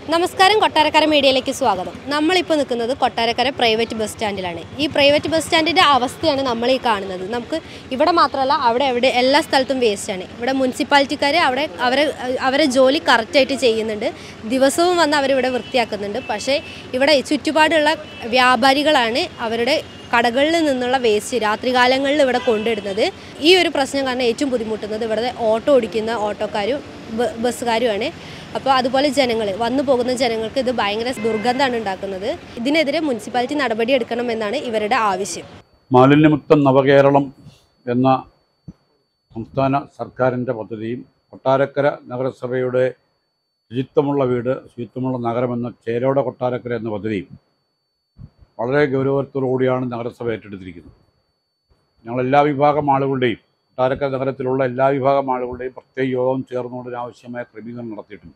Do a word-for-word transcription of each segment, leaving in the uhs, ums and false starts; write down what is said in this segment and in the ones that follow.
നമസ്കാരം കൊട്ടാരക്കര മീഡിയയിലേക്ക് സ്വാഗതം. നമ്മളിപ്പോൾ നിൽക്കുന്നത് കൊട്ടാരക്കര പ്രൈവറ്റ് ബസ് സ്റ്റാൻഡിലാണ്. ഈ പ്രൈവറ്റ് ബസ് സ്റ്റാൻഡിൻ്റെ അവസ്ഥയാണ് നമ്മൾ ഈ കാണുന്നത്. നമുക്ക് ഇവിടെ മാത്രമല്ല അവിടെ എവിടെ എല്ലാ സ്ഥലത്തും വേസ്റ്റാണ്. ഇവിടെ മുനിസിപ്പാലിറ്റിക്കാർ അവിടെ അവരെ അവരെ ജോലി കറക്റ്റായിട്ട് ചെയ്യുന്നുണ്ട്. ദിവസവും വന്ന് അവരിവിടെ വൃത്തിയാക്കുന്നുണ്ട്. പക്ഷേ ഇവിടെ ചുറ്റുപാടുള്ള വ്യാപാരികളാണ് അവരുടെ കടകളിൽ നിന്നുള്ള വേസ്റ്റ് രാത്രികാലങ്ങളിൽ ഇവിടെ കൊണ്ടിടുന്നത്. ഈ ഒരു പ്രശ്നം കാരണം ഏറ്റവും ബുദ്ധിമുട്ടുന്നത് ഇവിടെ ഓട്ടോ ഓടിക്കുന്ന ഓട്ടോക്കാരും ബസ്സുകാരുമാണ്. അപ്പോൾ അതുപോലെ ജനങ്ങൾ വന്നു പോകുന്ന ജനങ്ങൾക്ക് ഇത് ഭയങ്കര ദുർഗന്ധമാണ് ഉണ്ടാക്കുന്നത്. ഇതിനെതിരെ മുനിസിപ്പാലിറ്റി നടപടി എടുക്കണമെന്നാണ് ഇവരുടെ ആവശ്യം. മാലിന്യമുക്തം നവകേരളം എന്ന സംസ്ഥാന സർക്കാരിൻ്റെ പദ്ധതിയും കൊട്ടാരക്കര നഗരസഭയുടെ ശുചിത്വമുള്ള വീട് ശുചിത്വമുള്ള നഗരമെന്ന ചേരോട കൊട്ടാരക്കര എന്ന പദ്ധതിയും വളരെ ഗൗരവത്തോടുകൂടിയാണ് നഗരസഭ ഏറ്റെടുത്തിരിക്കുന്നത്. ഞങ്ങൾ എല്ലാ വിഭാഗം ആളുകളുടെയും കൊട്ടാരക്കര നഗരത്തിലുള്ള എല്ലാ വിഭാഗം ആളുകളുടെയും പ്രത്യേക യോഗം ചേർന്നുകൊണ്ട് ആവശ്യമായ ക്രമീകരണം നടത്തിയിട്ടുണ്ട്.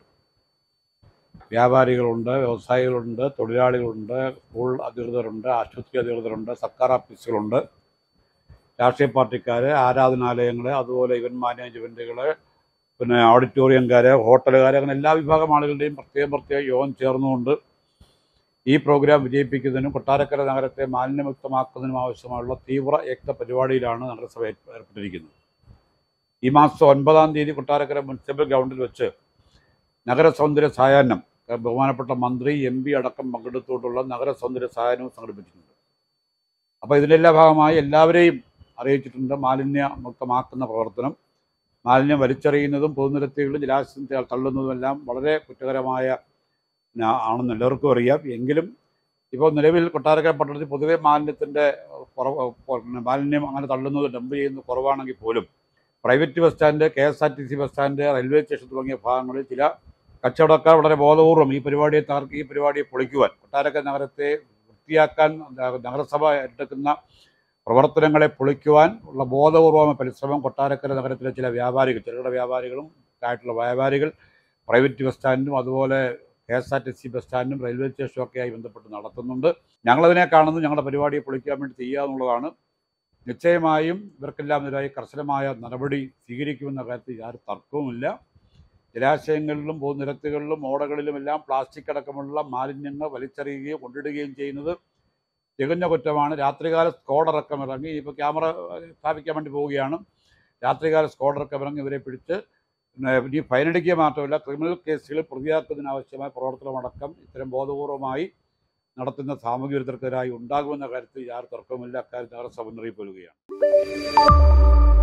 വ്യാപാരികളുണ്ട്, വ്യവസായികളുണ്ട്, തൊഴിലാളികളുണ്ട്, സ്കൂൾ അധികൃതരുണ്ട്, ആശുപത്രി അധികൃതരുണ്ട്, സർക്കാർ ഓഫീസുകളുണ്ട്, രാഷ്ട്രീയ പാർട്ടിക്കാർ, ആരാധനാലയങ്ങൾ, അതുപോലെ ഇവൻറ്റ് മാനേജ്മെൻറ്റുകൾ, പിന്നെ ഓഡിറ്റോറിയംകാർ, ഹോട്ടലുകാർ, അങ്ങനെ എല്ലാ വിഭാഗം ആളുകളുടെയും പ്രത്യേകം പ്രത്യേക യോഗം ചേർന്നുകൊണ്ട് ഈ പ്രോഗ്രാം വിജയിപ്പിക്കുന്നതിനും കൊട്ടാരക്കര നഗരത്തെ മാലിന്യമുക്തമാക്കുന്നതിനും ആവശ്യമായുള്ള തീവ്ര യജ്ഞ പരിപാടിയിലാണ് നഗരസഭ ഏർപ്പെട്ടിരിക്കുന്നത്. ഈ മാസം ഒൻപതാം തീയതി കൊട്ടാരക്കര മുനിസിപ്പൽ ഗ്രൗണ്ടിൽ വെച്ച് നഗര സൗന്ദര്യ സായാഹ്നം ബഹുമാനപ്പെട്ട മന്ത്രി, എം പി അടക്കം പങ്കെടുത്തുകൊണ്ടുള്ള നഗര സൗന്ദര്യ സായാഹ്നവും സംഘടിപ്പിച്ചിട്ടുണ്ട്. അപ്പോൾ ഇതിൻ്റെ ഭാഗമായി എല്ലാവരെയും അറിയിച്ചിട്ടുണ്ട്. മാലിന്യമുക്തമാക്കുന്ന പ്രവർത്തനം, മാലിന്യം വലിച്ചെറിയുന്നതും പൊതുനിരത്തുകളിലും ജലാശയം തള്ളുന്നതുമെല്ലാം വളരെ കുറ്റകരമായ ആണെന്ന് എല്ലാവർക്കും അറിയാം. എങ്കിലും ഇപ്പോൾ നിലവിൽ കൊട്ടാരക്കര പട്ടണത്തിൽ പൊതുവെ മാലിന്യത്തിൻ്റെ കുറവ് മാലിന്യം അങ്ങനെ തള്ളുന്നത് ഡംപ് ചെയ്യുന്നത് കുറവാണെങ്കിൽ പോലും private bus stand, K S R T C bus stand, railway station തുടങ്ങിയ ഭാഗങ്ങളിൽ ചില കച്ചവടക്കാർ വളരെ ബോധപൂർവം ഈ പരിപാടിയെ തകർക്ക് ഈ പരിപാടിയെ പൊളിക്കുവാൻ, കൊട്ടാരക്കര നഗരത്തെ വൃത്തിയാക്കാൻ നഗരസഭ ഏറ്റെടുക്കുന്ന പ്രവർത്തനങ്ങളെ പൊളിക്കുവാൻ ഉള്ള ബോധപൂർവമായ പരിശ്രമം കൊട്ടാരക്കര നഗരത്തിലെ ചില വ്യാപാരികൾ, ചെറുകിട വ്യാപാരികളും ആയിട്ടുള്ള വ്യാപാരികൾ പ്രൈവറ്റ് ബസ് സ്റ്റാൻഡും അതുപോലെ K S R T C bus സ്റ്റാൻഡും റെയിൽവേ സ്റ്റേഷനും ഒക്കെയായി ബന്ധപ്പെട്ട് നടത്തുന്നുണ്ട്. ഞങ്ങളതിനെ കാണുന്നത് ഞങ്ങളുടെ പരിപാടിയെ പൊളിക്കാൻ വേണ്ടി ചെയ്യുക എന്നുള്ളതാണ്. നിശ്ചയമായും ഇവർക്കെല്ലാം എതിരായി കർശനമായ നടപടി സ്വീകരിക്കുമെന്ന കാര്യത്തിൽ യാതൊരു തർക്കവുമില്ല. ജലാശയങ്ങളിലും പൊതുനിരത്തുകളിലും ഓടകളിലുമെല്ലാം പ്ലാസ്റ്റിക് അടക്കമുള്ള മാലിന്യങ്ങൾ വലിച്ചെറിയുകയും കൊണ്ടിടുകയും ചെയ്യുന്നത് തികഞ്ഞ കുറ്റമാണ്. രാത്രികാല സ്ക്വാഡടക്കം ഇറങ്ങി, ഇപ്പോൾ ക്യാമറ സ്ഥാപിക്കാൻ വേണ്ടി പോവുകയാണ്, രാത്രികാല സ്ക്വാഡടക്കം ഇറങ്ങി ഇവരെ പിടിച്ച് ഇനി ഫൈനടിക്കുക മാത്രമല്ല ക്രിമിനൽ കേസുകളിൽ പ്രതിയാക്കുന്നതിനാവശ്യമായ പ്രവർത്തനമടക്കം ഇത്തരം ബോധപൂർവമായി നടത്തുന്ന സാമൂഹ്യ വിരുദ്ധർക്കെതിരായി ഉണ്ടാകുമെന്ന കാര്യത്തിൽ യാതൊരു തർക്കവുമില്ല. അക്കാര്യത്തിൽ നഗരസഭ മുന്നറിയിപ്പ് നൽകുകയാണ്.